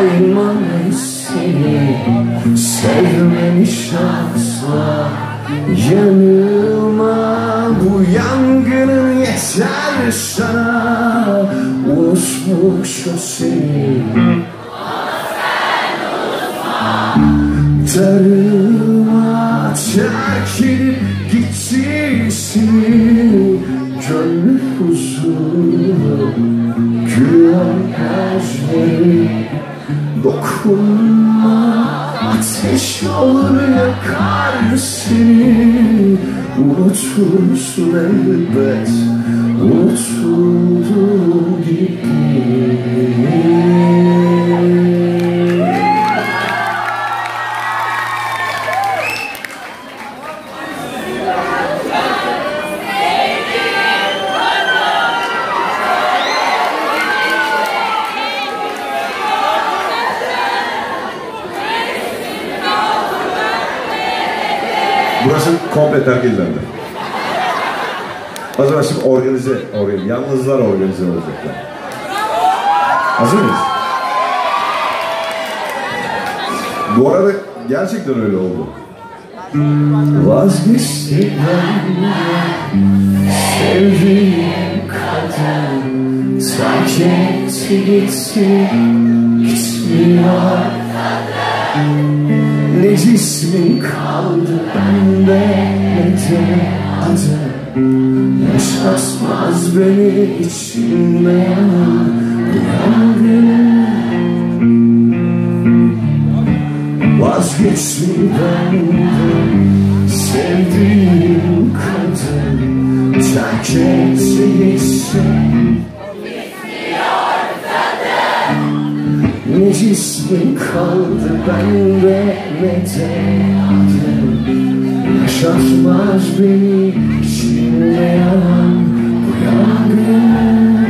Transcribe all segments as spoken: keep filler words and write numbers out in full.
saymamış seni, sevmemiş asla. Yanılma, bu yangının yeter sana. Unutmuş o seni ama sen unutma. Darılma, terk edip gitti seni. Gönlü huzuru, gülüyor gözleri. Dokunma, ateş olur yakar seni. Unutursun elbet, unutulduğu gibi. Burası komple terk edilendi. O zaman şimdi organize, organize, yalnızlar organize olacaklar. Hazır mıyız? Bu arada gerçekten öyle oldu. Vazgeçtim sevdiğim kadın, terk etti gitti, gitmiyor. Ne cismin kaldı bende, ne de adı. Yaşatmaz beni içimde yangın. Vazgeçtim benden sevdiğim kadın, terk etti gitti. Ne cismin kaldı bende, ne de adım. Yaşatmaz beni içimde yanan bu yangın.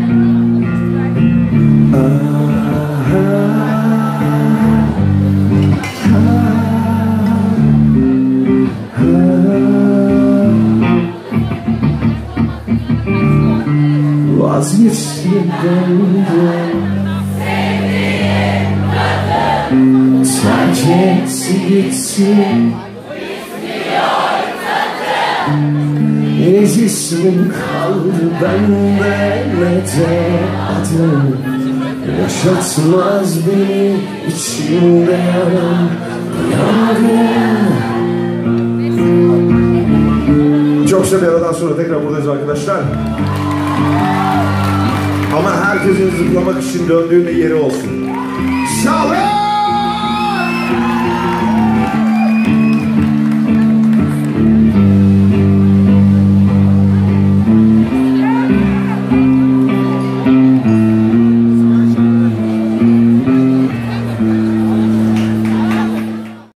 Vazgeçtim benden terk etti gitti, bitmiyor tadım. Ne cismin kaldı bende, ne de adım. Yaşatmaz beni içimde yanan bu yangın. Çok kısa bir aradan sonra tekrar buradayız arkadaşlar. Ama herkesin zıplamak için döndüğünde yeri olsun. Sağ olun.